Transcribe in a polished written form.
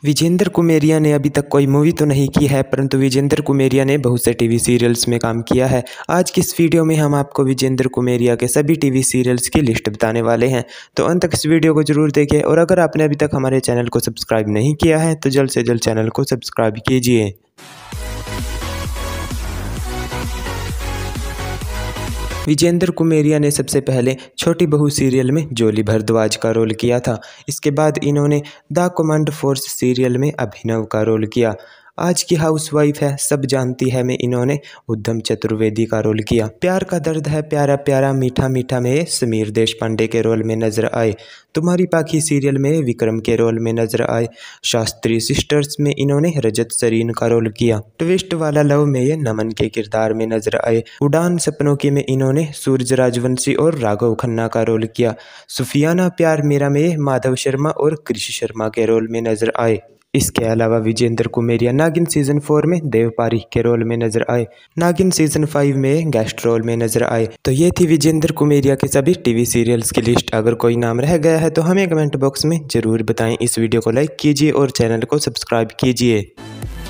विजेंद्र कुमेरिया ने अभी तक कोई मूवी तो नहीं की है, परंतु विजेंद्र कुमेरिया ने बहुत से टीवी सीरियल्स में काम किया है। आज की इस वीडियो में हम आपको विजेंद्र कुमेरिया के सभी टीवी सीरियल्स की लिस्ट बताने वाले हैं, तो अंत तक इस वीडियो को जरूर देखें। और अगर आपने अभी तक हमारे चैनल को सब्सक्राइब नहीं किया है तो जल्द से जल्द चैनल को सब्सक्राइब कीजिए। विजेंद्र कुमेरिया ने सबसे पहले छोटी बहू सीरियल में जॉली भारद्वाज का रोल किया था। इसके बाद इन्होंने द कमांड फोर्स सीरियल में अभिनव का रोल किया। आज की हाउसवाइफ है सब जानती है में इन्होंने उद्धम चतुर्वेदी का रोल किया। प्यार का दर्द है प्यारा प्यारा मीठा मीठा में समीर देशपांडे के रोल में नजर आए। तुम्हारी पाखी सीरियल में विक्रम के रोल में नजर आए। शास्त्री सिस्टर्स में इन्होंने रजत सरीन का रोल किया। ट्विस्ट वाला लव में ये नमन के किरदार में नजर आए। उड़ान सपनों की में इन्होंने सूरज राजवंशी और राघव खन्ना का रोल किया। सुफियाना प्यार मेरा में माधव शर्मा और कृष शर्मा के रोल में नजर आए। इसके अलावा विजेंद्र कुमेरिया नागिन सीजन 4 में देव पारीख के रोल में नजर आए। नागिन सीजन 5 में गेस्ट रोल में नजर आए। तो ये थी विजेंद्र कुमेरिया के सभी टीवी सीरियल्स की लिस्ट। अगर कोई नाम रह गया है तो हमें कमेंट बॉक्स में जरूर बताएं। इस वीडियो को लाइक कीजिए और चैनल को सब्सक्राइब कीजिए।